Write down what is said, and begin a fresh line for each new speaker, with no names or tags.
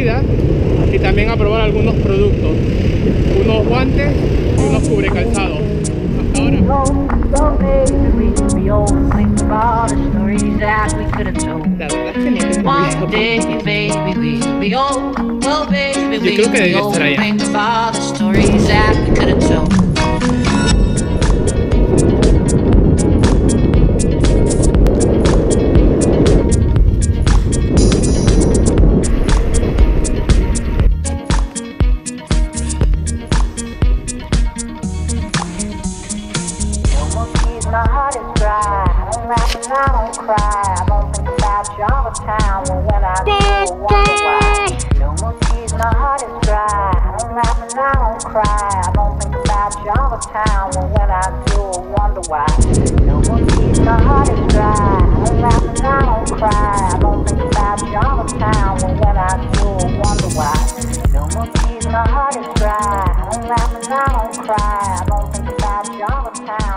bebidas y también a probar algunos productos, unos guantes y unos cubrecalzados. Hasta ahora. La verdad es que no tengo Yo creo que debería estar allá.
My heart is dry. I don't laugh and I don't cry. I don't think about you all the time. When I do, I wonder why. No more tears, my heart is dry. I don't laugh and I don't cry. I don't think about you all the time. When I do, I wonder why. No more tears, my heart is dry. I don't laugh and I don't cry. I don't think about you all the time. When I do, I wonder why. No more tears, my heart is dry. I don't laugh and I don't cry. I don't think about you all the time.